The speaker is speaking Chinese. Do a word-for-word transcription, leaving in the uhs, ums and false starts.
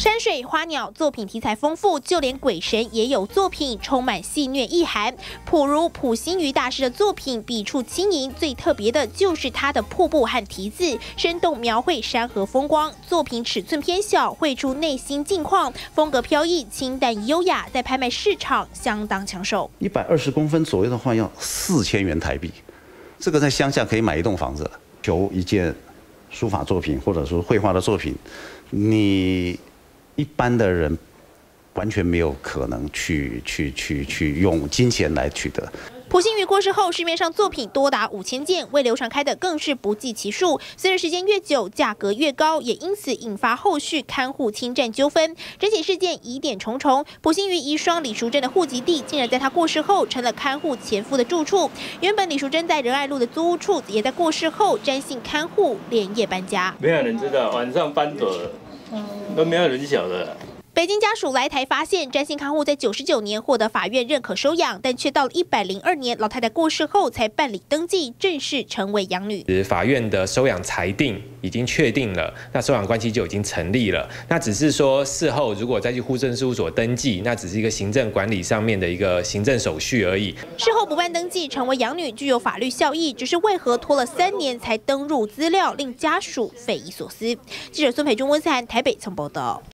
山水花鸟作品题材丰富，就连鬼神也有作品，充满戏谑意涵。普如普心瑜大师的作品，笔触轻盈，最特别的就是他的瀑布和题字，生动描绘山河风光。作品尺寸偏小，绘出内心境况，风格飘逸，清淡优雅，在拍卖市场相当抢手。 一百二十公分左右的话，要四千元台币，这个在乡下可以买一栋房子了。求一件书法作品或者说绘画的作品，你一般的人完全没有可能去去去去用金钱来取得。 普心瑜过世后，市面上作品多达五千件，为流传开的更是不计其数。随着时间越久，价格越高，也因此引发后续看护侵占纠纷。整起事件疑点重重，普心瑜遗孀李淑珍的户籍地竟然在她过世后成了看护前夫的住处。原本李淑珍在仁爱路的租屋处，也在过世后詹姓看护连夜搬家。 没有人知道，晚上搬走了，都没有人晓得。 北京家属来台发现，詹姓看护在九十九年获得法院认可收养，但却到了一百零二年老太太过世后才办理登记，正式成为养女。 法院的收养裁定已经确定了，那收养关系就已经成立了。那只是说事后如果再去户政事务所登记，那只是一个行政管理上面的一个行政手续而已。 事后不办登记成为养女具有法律效益，只是为何拖了三年才登入资料，令家属匪夷所思。记者孙培忠、温思涵台北曾报道。